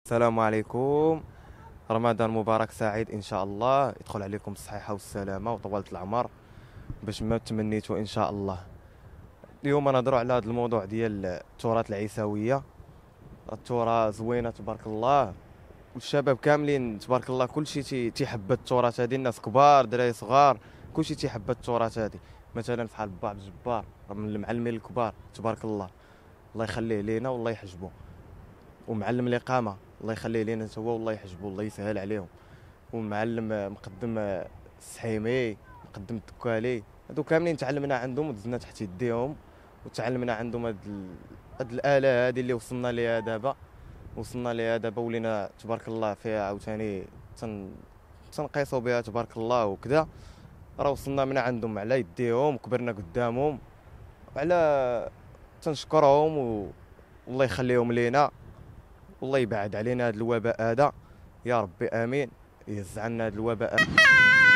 السلام عليكم. رمضان مبارك سعيد ان شاء الله، يدخل عليكم بالصحيحه والسلامه وطولة العمر باش ما تمنيتوا ان شاء الله. اليوم نهضروا على هذا الموضوع ديال التراث العيساويه. التراث زوينه تبارك الله، والشباب كاملين تبارك الله كلشي تيحب التراث هذه، الناس كبار دراري صغار كلشي تيحب التراث هذه. مثلا بحال با عبد الجبار من المعلمين الكبار تبارك الله، الله يخليه لينا والله يحجبه. ومعلم الإقامة الله يخليه لينا هو والله يحجبه الله يسهل عليهم. ومعلم مقدم السحيمي، مقدم الدكالي، هادو كاملين تعلمنا عندهم ودزنا تحت يديهم، وتعلمنا عندهم هاد الآلة هادي اللي وصلنا ليها دابا. ولينا تبارك الله فيها عاوتاني تنقيسوا بها تبارك الله وكذا. راه وصلنا من عندهم على يديهم وكبرنا قدامهم، وعلى تنشكرهم والله يخليهم لينا، والله يبعد علينا هذا الوباء هذا يا ربي امين. يهز عنا هذا الوباء.